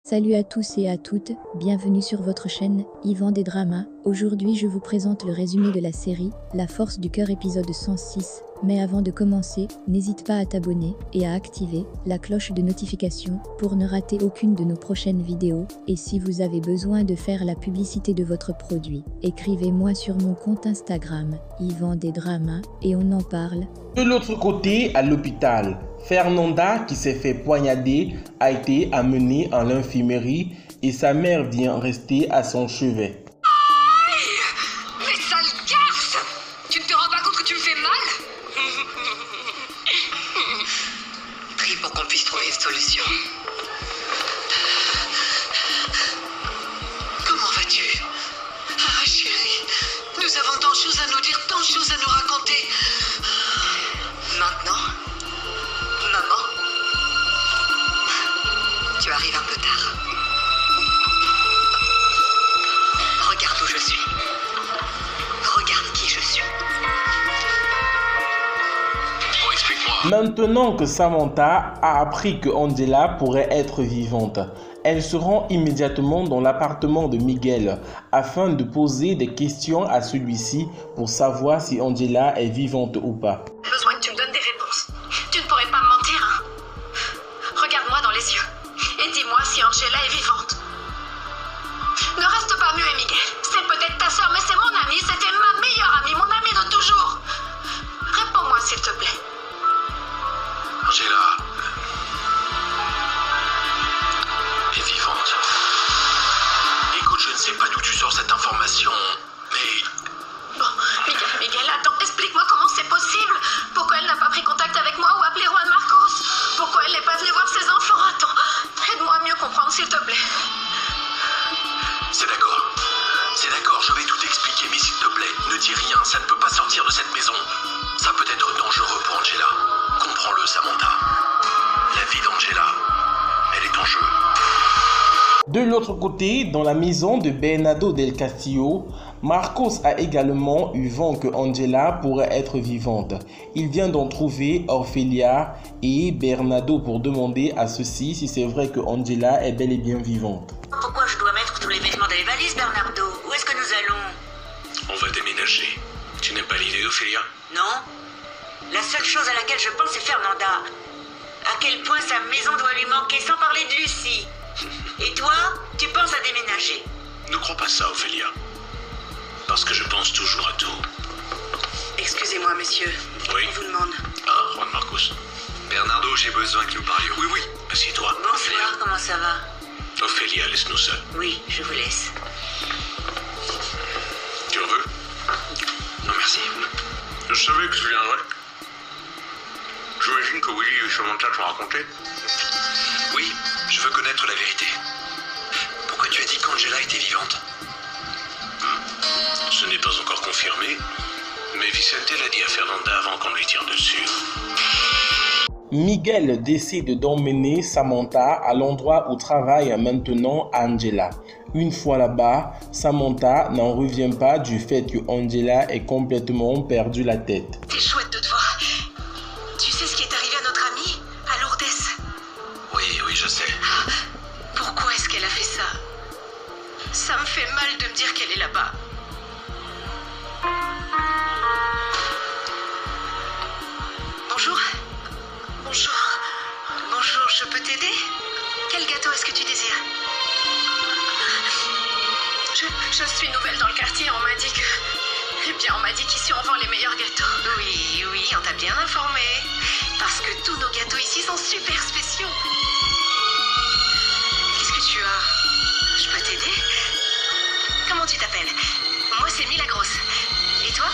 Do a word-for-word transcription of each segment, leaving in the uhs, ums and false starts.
Salut à tous et à toutes, bienvenue sur votre chaîne, Yvan des Dramas. Aujourd'hui je vous présente le résumé de la série, La Force du Cœur épisode cent six. Mais avant de commencer, n'hésite pas à t'abonner et à activer la cloche de notification pour ne rater aucune de nos prochaines vidéos. Et si vous avez besoin de faire la publicité de votre produit, écrivez-moi sur mon compte Instagram, Yvan des Dramas, et on en parle. De l'autre côté, à l'hôpital, Fernanda, qui s'est fait poignarder, a été amenée en l'infirmerie et sa mère vient rester à son chevet. Mais sale garce! Tu ne te rends pas compte que tu me fais mal? Prie pour qu'on puisse trouver une solution. Comment vas-tu? Ah chérie, nous avons tant de choses à nous dire, tant de choses à nous raconter. Maintenant, maman, tu arrives un peu tard. Regarde où je suis. Regarde qui je suis. Bon, explique-moi. Maintenant que Samantha a appris que Angela pourrait être vivante, elle se rend immédiatement dans l'appartement de Miguel afin de poser des questions à celui-ci pour savoir si Angela est vivante ou pas. J'ai besoin que tu me donnes des réponses. Tu ne pourrais pas me mentir, hein? Regarde-moi dans les yeux et dis-moi si Angela est vivante. Ne reste pas muet, Miguel. C'est peut-être ta sœur, mais c'est mon amie. C'était ma meilleure amie, mon amie de toujours. Réponds-moi, s'il te plaît. Angela est vivante. Écoute, je ne sais pas d'où tu sors cette information, mais... Bon, Miguel, Miguel, attends, explique-moi comment c'est possible. Pourquoi elle n'a pas pris contact avec moi ou appelé Juan Marcos? Pourquoi elle n'est pas venue voir ses enfants? Attends, aide-moi à mieux comprendre, s'il te plaît. C'est d'accord. C'est d'accord, je vais tout expliquer, mais s'il te plaît, ne dis rien, ça ne peut pas sortir de cette maison. Ça peut être dangereux pour Angela. Comprends-le, Samantha. La vie d'Angela, elle est en jeu. De l'autre côté, dans la maison de Bernardo del Castillo, Marcos a également eu vent que Angela pourrait être vivante. Il vient d'en trouver Ophelia et Bernardo pour demander à ceux-ci si c'est vrai que Angela est bel et bien vivante. Pourquoi je dois mettre tous les vêtements dans les valises, Bernardo? Où est-ce que nous allons? On va déménager. Tu n'aimes pas l'idée, Ophélia? Non. La seule chose à laquelle je pense, c'est Fernanda. À quel point sa maison doit lui manquer, sans parler de Lucie. Et toi, tu penses à déménager? Ne crois pas ça, Ophélia. Parce que je pense toujours à tout. Excusez-moi, monsieur. Oui. On vous demande. Ah, Juan Marcos. Bernardo, j'ai besoin que nous parlions. Oui, oui. Assieds-toi. Bonsoir, comment ça va? Ophélia, laisse-nous seuls. Oui, je vous laisse. Tu en veux? Non, merci. Je savais que tu viendrais. J'imagine que Willy et Samantha t'ont raconté. Oui, je veux connaître la vérité. Pourquoi tu as dit qu'Angela était vivante? Ce n'est pas encore confirmé, mais Vicente l'a dit à Fernanda avant qu'on lui tire dessus. Miguel décide d'emmener Samantha à l'endroit où travaille maintenant Angela. Une fois là-bas, Samantha n'en revient pas du fait que Angela ait complètement perdu la tête. C'est chouette de te voir. Tu sais ce qui est arrivé à notre amie, à Lourdes? Oui, oui, je sais. Pourquoi est-ce qu'elle a fait ça? Ça me fait mal de me dire qu'elle est là-bas. Bonjour. Bonjour. Bonjour, je peux t'aider? Quel gâteau est-ce que tu désires? Je, je suis nouvelle dans le quartier, on m'a dit que... Eh bien, on m'a dit qu'ici on vend les meilleurs gâteaux. Oui, oui, on t'a bien informé. Parce que tous nos gâteaux ici sont super spéciaux. Qu'est-ce que tu as? Je peux t'aider? Comment tu t'appelles? Moi, c'est Milagrosse. Et toi?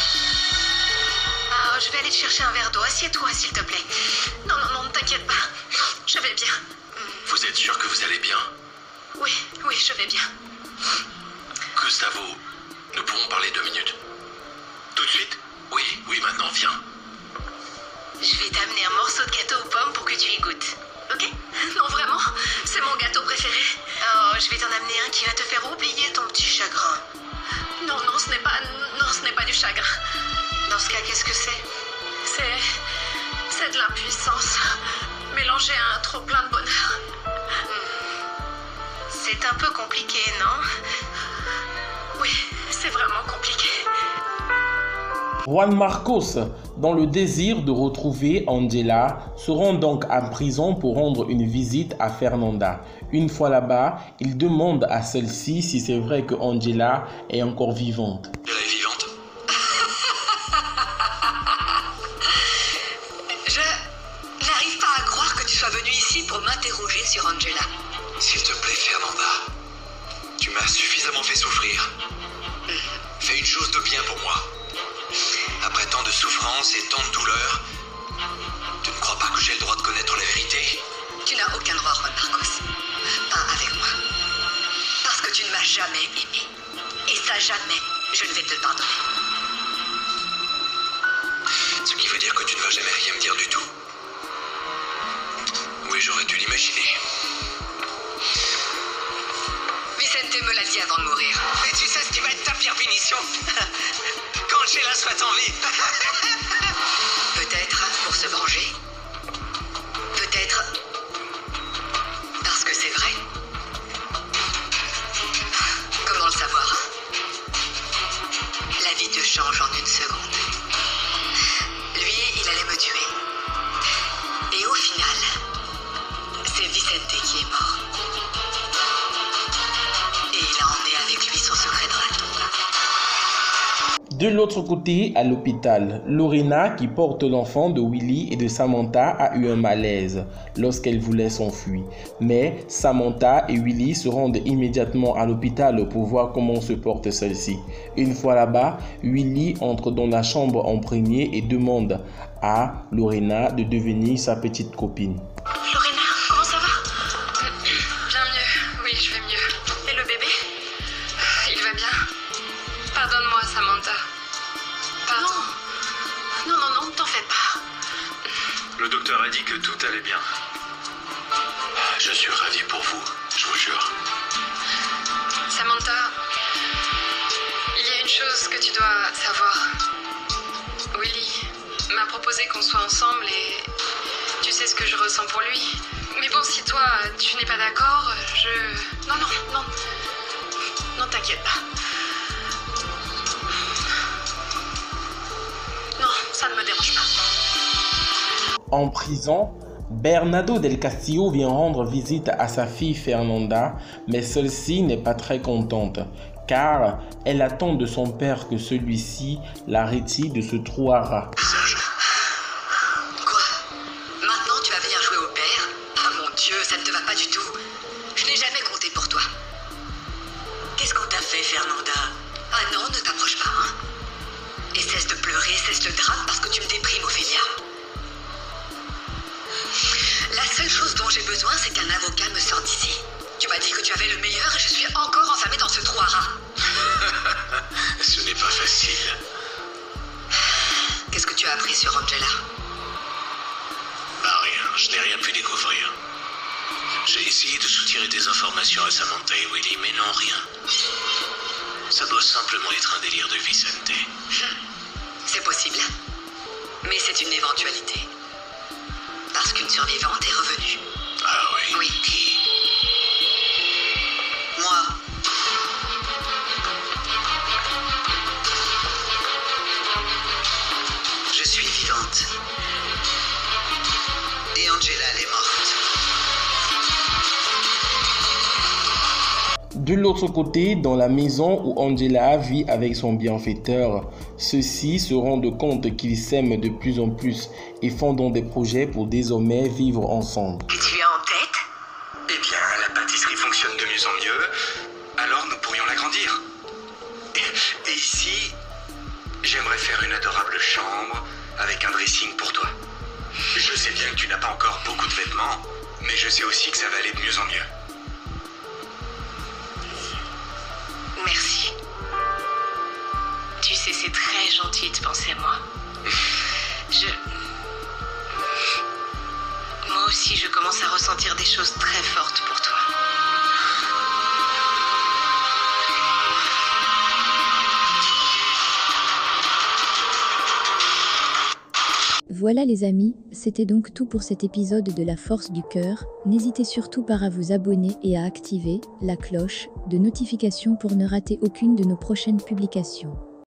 Ah, je vais aller te chercher un verre d'eau. Assieds-toi, s'il te plaît. Non, non, non, ne t'inquiète pas. Je vais bien. Vous êtes sûr que vous allez bien? Oui, oui, je vais bien. Gustavo, nous pourrons parler deux minutes. Tout de suite? Oui, oui, maintenant, viens. Je vais t'amener un morceau de gâteau aux pommes pour que tu y goûtes. Ok? Non, vraiment, c'est mon gâteau préféré. Oh, je vais t'en amener un qui va te faire oublier ton petit chagrin. Non, non, ce n'est pas... Non, ce n'est pas du chagrin. Dans ce cas, qu'est-ce que c'est? C'est... C'est de l'impuissance. Mélangé à un trop plein de bonheur. c'est un peu compliqué, non? Oui, c'est vraiment compliqué. Juan Marcos, dans le désir de retrouver Angela, se rend donc en prison pour rendre une visite à Fernanda. Une fois là-bas, il demande à celle-ci si c'est vrai que Angela est encore vivante. Elle est vivante? Je n'arrive pas à croire que tu sois venu ici pour m'interroger sur Angela. S'il te plaît, Fernanda, tu m'as suffisamment fait souffrir. Fais une chose de bien pour moi. Après tant de souffrance et tant de douleur, tu ne crois pas que j'ai le droit de connaître la vérité? Tu n'as aucun droit, Juan Marcos. Pas avec moi. Parce que tu ne m'as jamais aimé. Et ça, jamais, je ne vais te le pardonner. Ce qui veut dire que tu ne vas jamais rien me dire du tout. Oui, j'aurais dû l'imaginer. Vicente me l'a dit avant de mourir. Mais tu sais ce qui va être ta pire punition? Quand Angela soit en vie. Peut-être pour se venger. Peut-être parce que c'est vrai. Comment le savoir? La vie te change en une seconde. Lui, il allait me tuer. Et au final, c'est Vicente qui est mort. Et il a emmené avec lui son secret dans la tombe. De l'autre côté, à l'hôpital, Lorena, qui porte l'enfant de Willy et de Samantha, a eu un malaise lorsqu'elle voulait s'enfuir. Mais Samantha et Willy se rendent immédiatement à l'hôpital pour voir comment se porte celle-ci. Une fois là-bas, Willy entre dans la chambre en premier et demande à Lorena de devenir sa petite copine. Lorena, comment ça va? Bien mieux, oui, je vais mieux. Et le bébé? Il va bien? Pardonne-moi, Samantha. Pardon. Non, non, non, t'en fais pas. Le docteur a dit que tout allait bien. Je suis ravi pour vous, je vous jure. Samantha, il y a une chose que tu dois savoir. Willy m'a proposé qu'on soit ensemble et tu sais ce que je ressens pour lui. Mais bon, si toi, tu n'es pas d'accord, je... Non, non, non. Non, t'inquiète pas. Non, ça ne me dérange pas. En prison, Bernardo del Castillo vient rendre visite à sa fille Fernanda, mais celle-ci n'est pas très contente, car elle attend de son père que celui-ci la retire de ce trou à rats. Quoi? Maintenant tu vas venir jouer au père? Ah mon Dieu, ça ne te va pas du tout. Je n'ai jamais compté pour toi. Qu'est-ce qu'on t'a fait, Fernanda? Ah non, ne t'approche pas, hein? Et cesse de pleurer, cesse le drame parce que tu me déprimes, Ophélia. La seule chose dont j'ai besoin, c'est qu'un avocat me sorte d'ici. Tu m'as dit que tu avais le meilleur et je suis encore enfermée dans ce trou à rats. Ce n'est pas facile. Qu'est-ce que tu as appris sur Angela? Bah rien, je n'ai rien pu découvrir. J'ai essayé de soutirer des informations à Samantha et Willy, mais non, rien. Ça doit simplement être un délire de Vicente. C'est possible. Mais c'est une éventualité. Parce qu'une survivante est revenue. Ah oui? Oui. Qui? Moi. Je suis vivante. Et Angela, elle est morte. De l'autre côté, dans la maison où Angela vit avec son bienfaiteur, ceux-ci se rendent compte qu'ils s'aiment de plus en plus et font donc des projets pour désormais vivre ensemble. Que tu as en tête? Eh bien, la pâtisserie fonctionne de mieux en mieux, alors nous pourrions l'agrandir. Et, et ici, j'aimerais faire une adorable chambre avec un dressing pour toi. Je sais bien que tu n'as pas encore beaucoup de vêtements, mais je sais aussi que ça va aller de mieux en mieux. Merci. Tu sais, c'est très gentil de penser à moi. Je... Moi aussi, je commence à ressentir des choses très fortes pour toi. Voilà les amis, c'était donc tout pour cet épisode de La Force du Cœur. N'hésitez surtout pas à vous abonner et à activer la cloche de notification pour ne rater aucune de nos prochaines publications.